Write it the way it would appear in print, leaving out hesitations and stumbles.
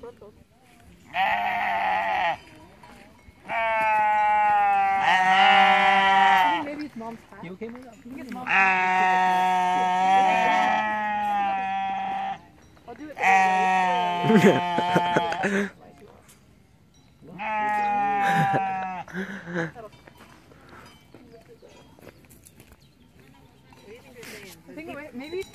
front though. I think maybe it's mom's hat. You okay with that? I think it's mom's hat. I'll do it the right way. I think maybe